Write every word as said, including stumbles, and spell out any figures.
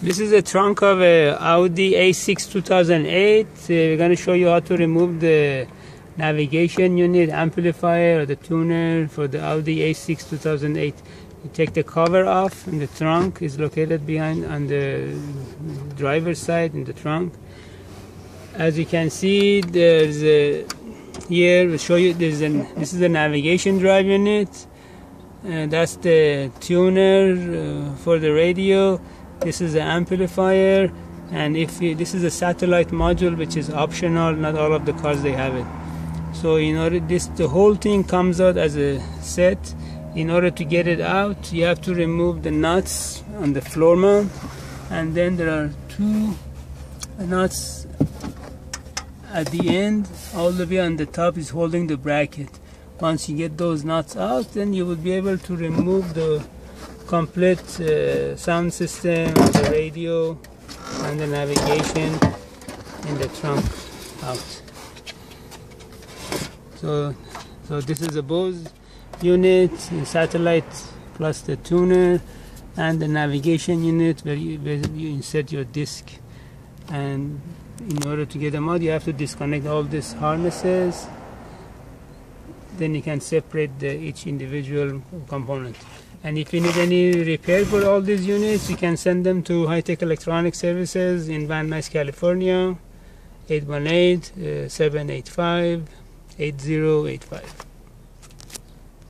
This is a trunk of a Audi A six two thousand eight. Uh, we're going to show you how to remove the navigation unit, amplifier, or the tuner for the Audi A six two thousand eight. You take the cover off, and the trunk is located behind on the driver's side in the trunk. As you can see, there's a here we'll show you. There's an this is the navigation drive unit. Uh, that's the tuner uh, for the radio. This is the amplifier, and if you, this is a satellite module, which is optional. Not all of the cars they have it. So in order this the whole thing comes out as a set. In order to get it out, you have to remove the nuts on the floor mount, and then there are two nuts at the end. All the way on the top is holding the bracket. Once you get those nuts out, then you will be able to remove the complete uh, sound system, the radio, and the navigation in the trunk out. So, so this is a Bose unit, satellite plus the tuner, and the navigation unit where you, where you insert your disc. And in order to get them out, you have to disconnect all these harnesses. Then you can separate the, each individual component. And if you need any repair for all these units, you can send them to High Tech Electronic Services in Van Nuys, California, eight one eight, seven eight five, eight zero eight five.